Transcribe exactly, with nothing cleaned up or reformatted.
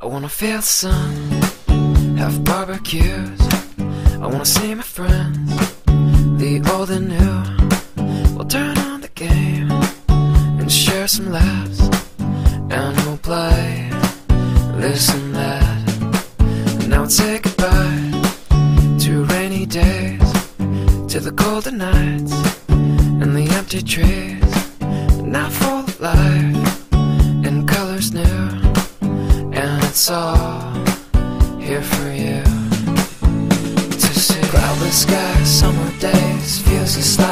I wanna feel the sun, have barbecues. I wanna see my friends, the old and new. We'll turn on the game and share some laughs, and we'll play this and that. And now we'll say goodbye to rainy days, to the golden nights and the empty trees. Now full of life and colors new, and it's all here for you to see. Cloudless skies, summer days, feels just like